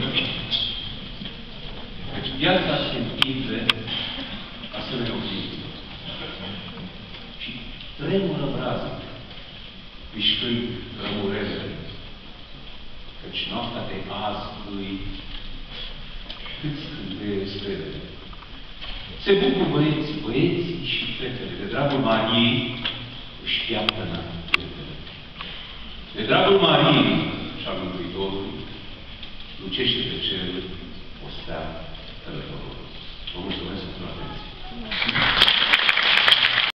Deci viața se întinde asemenea obiectiv. Și tremură brază, mișcând rămurele, căci noaptea de azi îi cât scânteie stelele. Se bucură băieții și fetele, de dragul Mariei își piaptănă fetele. De dragul Mariei